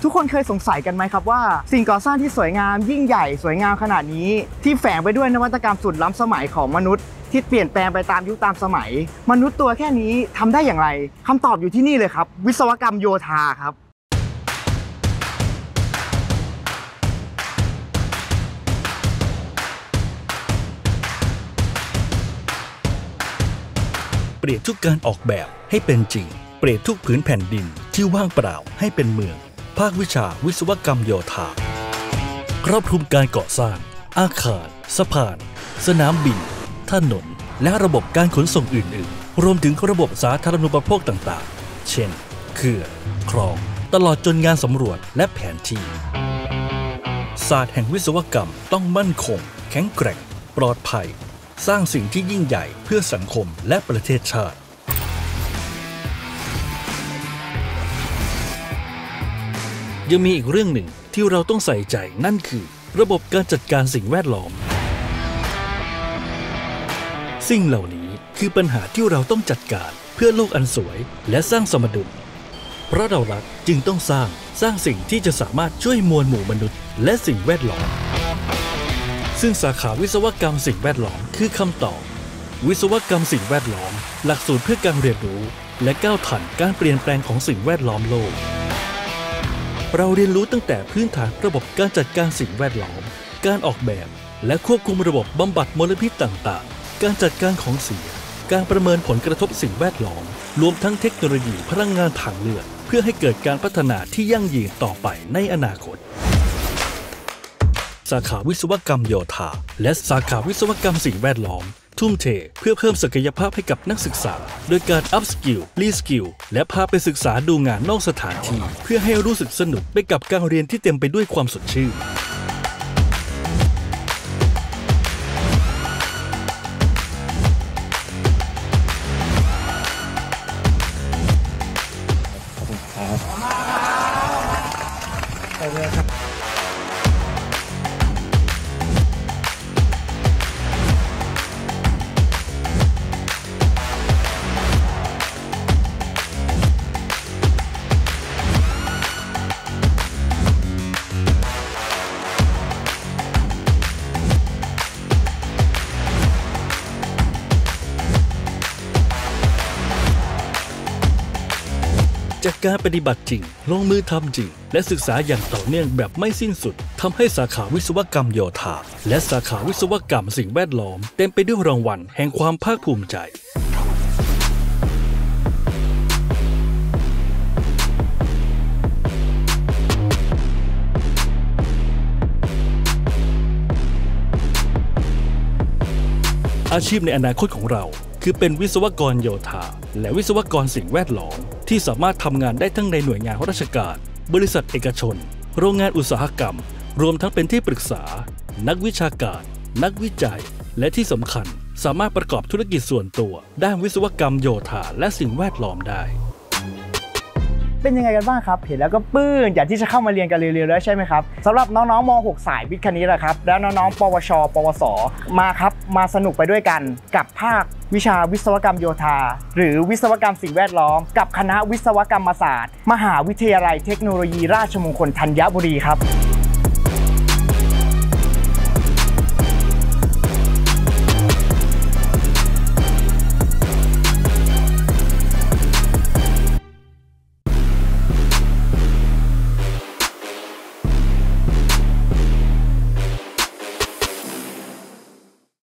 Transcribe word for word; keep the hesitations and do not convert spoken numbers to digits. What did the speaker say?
ทุกคนเคยสงสัยกันไหมครับว่าสิ่งก่อสร้างที่สวยงามยิ่งใหญ่สวยงามขนาดนี้ที่แฝงไปด้วยนวัตกรรมสุดล้ำสมัยของมนุษย์ที่เปลี่ยนแปลงไปตามยุคตามสมัยมนุษย์ตัวแค่นี้ทำได้อย่างไรคำตอบอยู่ที่นี่เลยครับวิศวกรรมโยธาครับเปลี่ยนทุกการออกแบบให้เป็นจริงเปลี่ยนทุกผืนแผ่นดินที่ว่างเปล่าให้เป็นเมืองภาควิชาวิศวกรรมโยธาครอบคลุมการก่อสร้างอาคารสะพานสนามบินถนนและระบบการขนส่งอื่นๆรวมถึงระบบสาธารณูปโภคต่างๆเช่นเขื่อนคลองตลอดจนงานสำรวจและแผนที่ศาสตร์แห่งวิศวกรรมต้องมั่นคงแข็งแกร่งปลอดภัยสร้างสิ่งที่ยิ่งใหญ่เพื่อสังคมและประเทศชาติยังมีอีกเรื่องหนึ่งที่เราต้องใส่ใจนั่นคือระบบการจัดการสิ่งแวดล้อมสิ่งเหล่านี้คือปัญหาที่เราต้องจัดการเพื่อโลกอันสวยและสร้างสมดุลเพราะเรารักจึงต้องสร้างสร้างสิ่งที่จะสามารถช่วยมวลหมู่มนุษย์และสิ่งแวดล้อมซึ่งสาขาวิศวกรรมสิ่งแวดล้อมคือคำตอบวิศวกรรมสิ่งแวดล้อมหลักสูตรเพื่อการเรียนรู้และก้าวทันการเปลี่ยนแปลงของสิ่งแวดล้อมโลกเราเรียนรู้ตั้งแต่พื้นฐานระบบการจัดการสิ่งแวดล้อมการออกแบบและควบคุมระบบบำบัดมลพิษต่างๆการจัดการของเสียการประเมินผลกระทบสิ่งแวดล้อมรวมทั้งเทคโนโลยีพลังงานทางเลือกเพื่อให้เกิดการพัฒนาที่ยั่งยืนต่อไปในอนาคตสาขาวิศวกรรมโยธาและสาขาวิศวกรรมสิ่งแวดล้อมทุ่มเทเพื่อเพิ่มศักยภาพให้กับนักศึกษาโดยการ อัพสกิล รีสกิล และพาไปศึกษาดูงานนอกสถานที่เพื่อให้รู้สึกสนุกไปกับการเรียนที่เต็มไปด้วยความสดชื่นจากการปฏิบัติจริงลงมือทำจริงและศึกษาอย่างต่อเนื่องแบบไม่สิ้นสุดทำให้สาขาวิศวกรรมโยธาและสาขาวิศวกรรมสิ่งแวดล้อมเต็มไปด้วยรางวัลแห่งความภาคภูมิใจอาชีพในอนาคตของเราคือเป็นวิศวกรโยธาและวิศวกรสิ่งแวดล้อมที่สามารถทำงานได้ทั้งในหน่วยงานราชการบริษัทเอกชนโรงงานอุตสาหกรรมรวมทั้งเป็นที่ปรึกษานักวิชาการนักวิจัยและที่สำคัญสามารถประกอบธุรกิจส่วนตัวด้านวิศวกรรมโยธาและสิ่งแวดล้อมได้เป็นยังไงกันบ้างครับเห็นแล้วก็ปื้นอยากที่จะเข้ามาเรียนกันเร็วๆแล้วใช่ไหมครับสำหรับน้องๆม หก สายวิทย์คณิตนะครับแล้วน้องๆปวชปวสมาครับมาสนุกไปด้วยกันกับภาควิชาวิศวกรรมโยธาหรือวิศวกรรมสิ่งแวดล้อมกับคณะวิศวกรรมศาสตร์มหาวิทยาลัยเทคโนโลยีราชมงคลธัญบุรีครับ